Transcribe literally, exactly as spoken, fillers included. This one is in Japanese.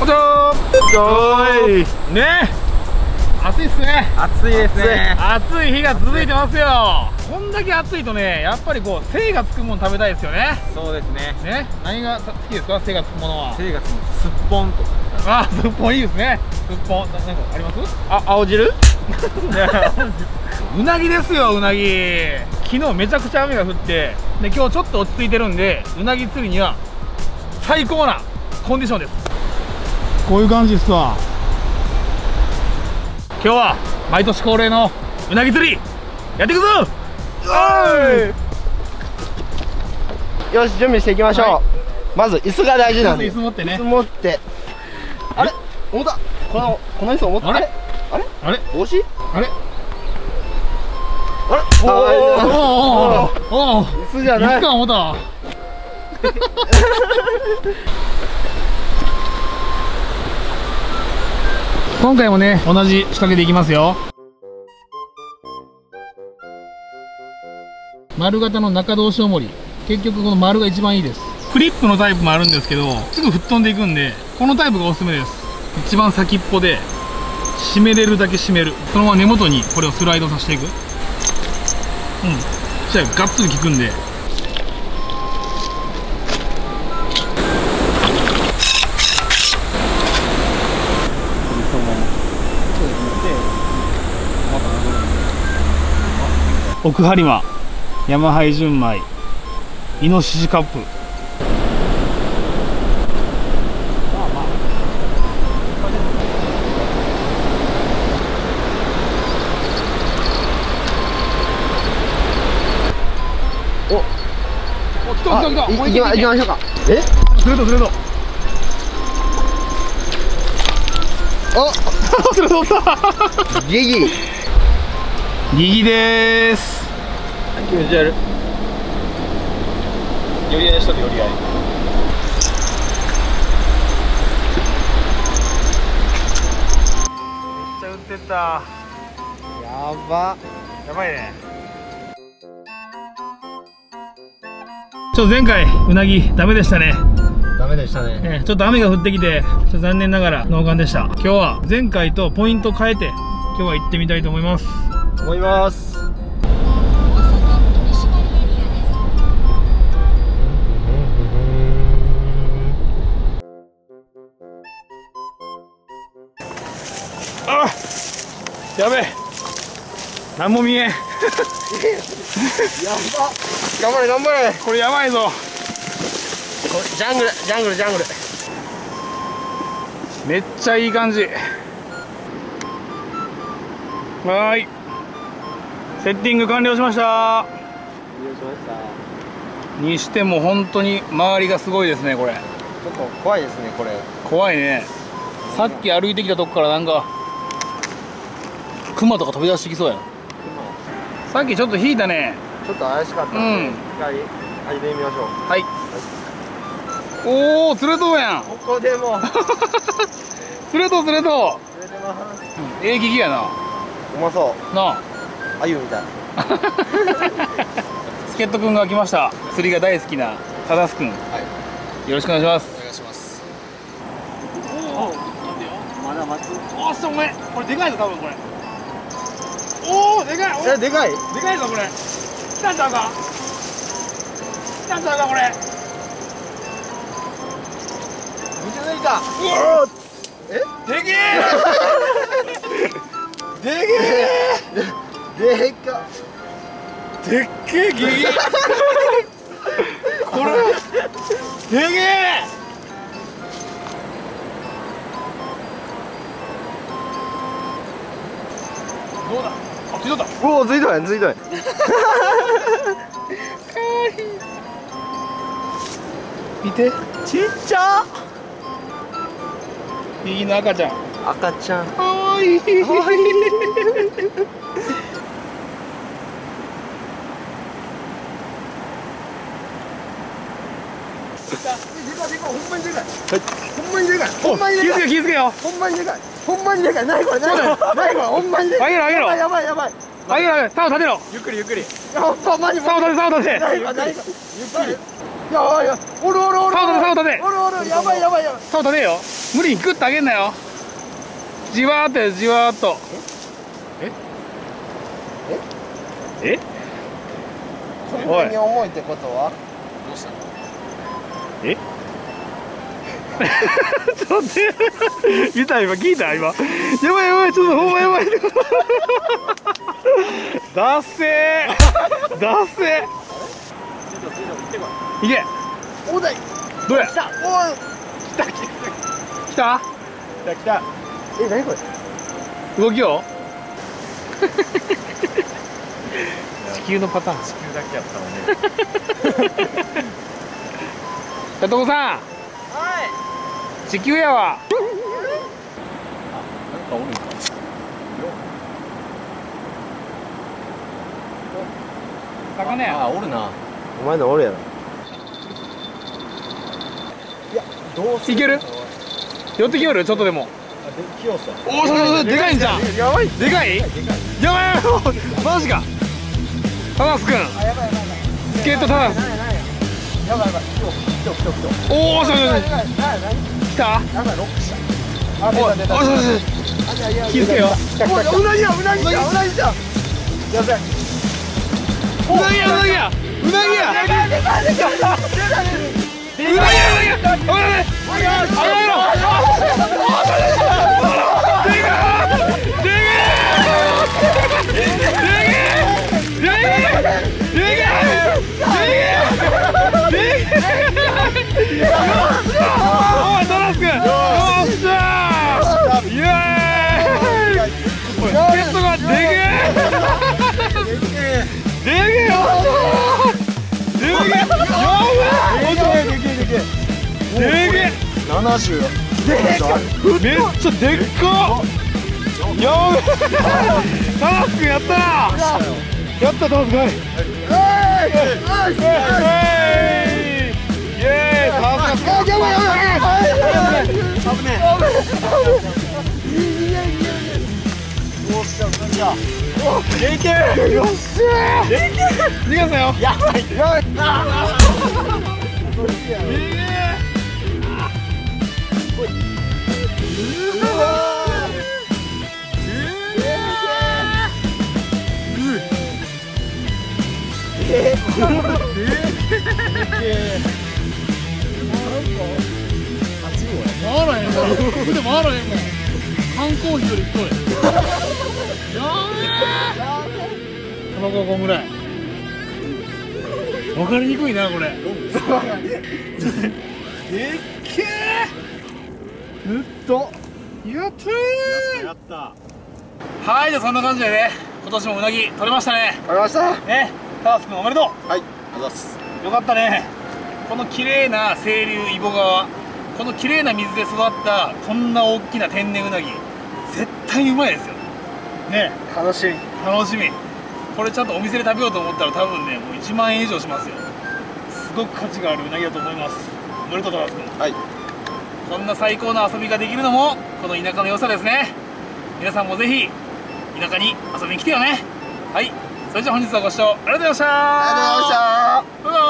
こんにちは。おーいね、暑いっすね。 暑いですね。 暑い日が続いてますよ。こんだけ暑いとね、やっぱりこう精がつくもの食べたいですよね。 そうですね。 ね、何が好きですか、精がつくものは。 精がつくすっぽんとか。 あ、すっぽんいいですね。すっぽん、な、なんかあります？ あ、青汁？ うなぎですよ、うなぎ。昨日めちゃくちゃ雨が降って、で今日ちょっと落ち着いてるんで、うなぎ釣りには最高なコンディションです。こういう感じですわ。今日は毎年恒例のうなぎ釣りやっていくぞ。 よし、準備していきましょう。はい、まず椅子が大事なんで。 椅子持ってね。 椅子持って。あれ、重た。このこの椅子重た。あれあれあれ帽子あれあれおおおおお、椅子じゃない。椅子か重た。今回もね、同じ仕掛けでいきますよ。丸型の中通しおもり、結局この丸が一番いいです。クリップのタイプもあるんですけど、すぐ吹っ飛んでいくんで、このタイプがおすすめです。一番先っぽで締めれるだけ締める。そのまま根元にこれをスライドさせていく。うん、そしたらガッツリ効くんで。奥播磨、山ハイ純米、イノシシカップ。お、お、来た来た来た。 行きましょうか。え？ スレッドスレッド。 お、 スレッドった。 ギギ。 ギギでーす。 気持ち悪い。寄り合いしとる、寄り合い。めっちゃ売ってた。 やば。 やばいね。ちょっと前回うなぎダメでしたね。 ダメでしたね。 えー、ちょっと雨が降ってきて、ちょっと残念ながらノーカンでした。今日は前回とポイント変えて、今日は行ってみたいと思います。 思います。 あ、やべえ、何も見えん。やば、 頑張れ頑張れ。 これやばいぞ。 ジャングルジャングルジャングル。 めっちゃいい感じ。はーい、セッティング完了しました。 完了しました。 にしても本当に周りがすごいですね。これちょっと怖いですね。これ怖いね。さっき歩いてきたとこからなんかクマとか飛び出してきそうやな。さっきちょっと引いたね。 ちょっと怪しかったんで、うん、一回始めてみましょう。 はい、はい、おお、釣れとうやん。 ここでも釣れとう釣れとう。 釣れてます。 うん、ええギギやな。 うまそうなあ。あゆみたい。 助っ人くんが来ました。釣りが大好きなタダスくん、はい、よろしくお願いします。 お願いします。 おお、まだ待つ。おっしゃ、お前これでかいぞ多分これ。おお、でかい。 え、でかい。 でかいぞこれ。来たんちゃうか。来たんちゃうかこれ。 むちゃ抜いた。 うわ、え、でけえ。でけえ。でっか。 でっけえギギ。これ。でけえ。どうだ。あ、ついとった。 おお、ついとんついとん。かわいい。見て、ちっちゃ。 右の赤ちゃん。 赤ちゃん。 かわいい。かわいい。 でかい、ほんまにでかい。ほんまにでかい。ほんまにでかい。 気づけ気づけよ。 ほんまにでかい。ほんまにでかい。なにこれ、なにこれ、なにこれ、ほんまにでかい。 あげろあげろ。 やばいやばい。 あげろあげろ。竿立てろ。 ゆっくりゆっくり。ほんまに。 竿立て竿立て。 なにこれ、なにこれ。ゆっくり。 やばいやおるおるおる竿立て竿立ておるおるやばいやばいやばい。 竿立てよ。無理にグッと上げんなよ。じわーっとよじわーっと。えええこんなに重いってことはどうしたの？えちょっと待って見た今聞いた今やばいやばいちょっとほんまやばいだっせーだっせーいけおだいどうや来たおい来た来た来た来た来た。え何これ。 動きよ地球のパターン地球だけやったのね。 やとこさんはい。 地球やわなんかおるんか。 魚やあおるな。お前のおるやろ。いやどうすいける寄ってきよるちょっとでも。 器用さ。 おおそうそうそうでかいんじゃん。 やばい。 でかいやばいやばいマジかタナスくんあやばいやばいやばい。 スケートタナスやばいやばい。来た来た来た。 おおそうそうそう来たやばいロックした。あ出た出た。 おいおいおいおい気づけよ。 おいうなぎやうなぎやうなぎじゃん。やばい。 うなぎやうなぎやうなぎやでかいでかいでかいうなぎうなぎやうなぎやおいおい七十。 めっちゃでっかやべえタナスくんやったなやったタナスくんはいイエーイさすがやばいやばいやばい。危ねえ。よっしゃじゃあいけるよっしゃ逃がすなよやばいやばい。 回らへんもん腕回らへんもん缶コーヒーより太いやべえ卵ごぐらい分かりにくいなこれでっけえずっとやったーやったはいじゃあそんな感じでね今年もうなぎ取れましたねありました。 ねタナスくんおめでとうはいありがとうございます。 よかったねこの綺麗な清流揖保川この綺麗な水で育ったこんな大きな天然うなぎ絶対うまいですよね楽しみ。 楽しみこれちゃんとお店で食べようと思ったら多分ねもういちまんえん以上しますよすごく価値があるうなぎだと思いますおめでとうタナスくんはい。 こんな最高な遊びができるのもこの田舎の良さですね皆さんもぜひ田舎に遊びに来てよねはいそれじゃあ本日はご視聴ありがとうございましたありがとうございました。 バイバイ。